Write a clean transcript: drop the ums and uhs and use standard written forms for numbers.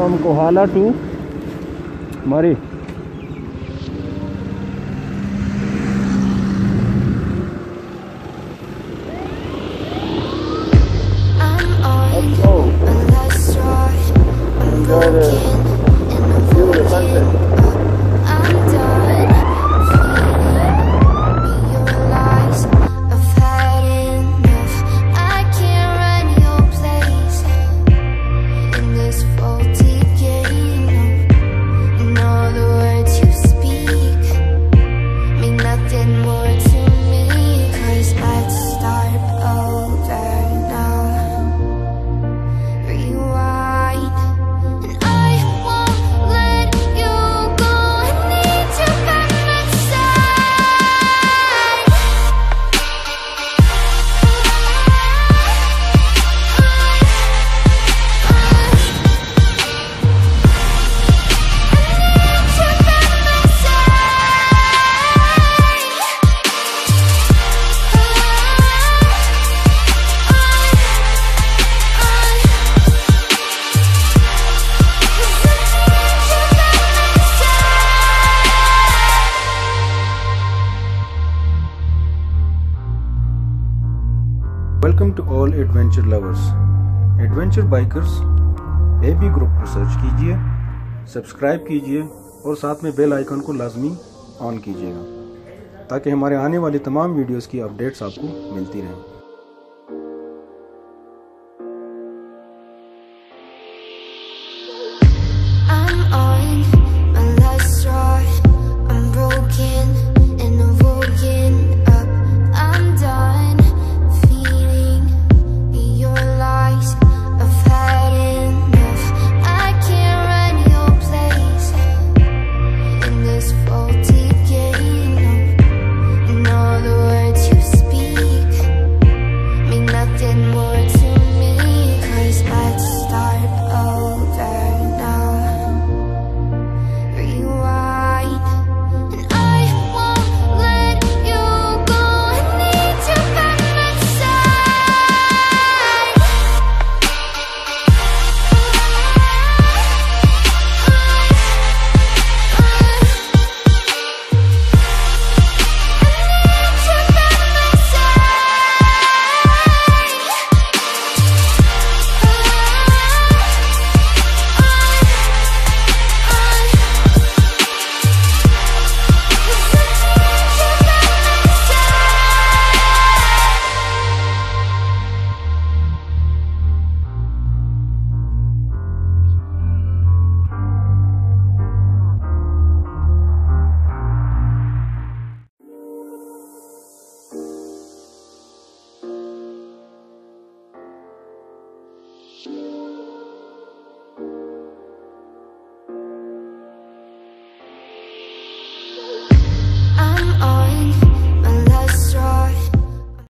from Kohala to Murree. Let's go. Enjoy the view of the sunset. Welcome to all adventure lovers, adventure bikers AB group को search कीजिए, subscribe कीजिए और साथ में bell icon को लाजमी on कीजिएगा ताकि हमारे आने वाली तमाम वीडियोस की अपडेट्स आपको मिलती रहें। Yeah.